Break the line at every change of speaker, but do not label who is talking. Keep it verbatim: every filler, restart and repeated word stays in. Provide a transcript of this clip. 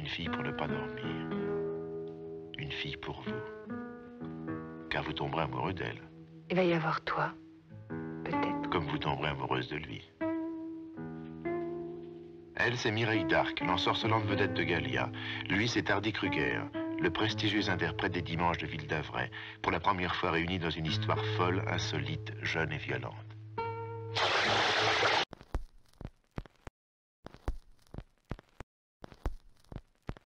Une fille pour ne pas dormir. Une fille pour vous. Car vous tomberez amoureux d'elle.
Il va y avoir toi, peut-être.
Comme vous tomberez amoureuse de lui. Elle, c'est Mireille d'Arc, l'ensorcelante vedette de Gallia. Lui, c'est Hardy Kruger, le prestigieux interprète des Dimanches de Ville d'Avray, pour la première fois réunis dans une histoire folle, insolite, jeune et violente.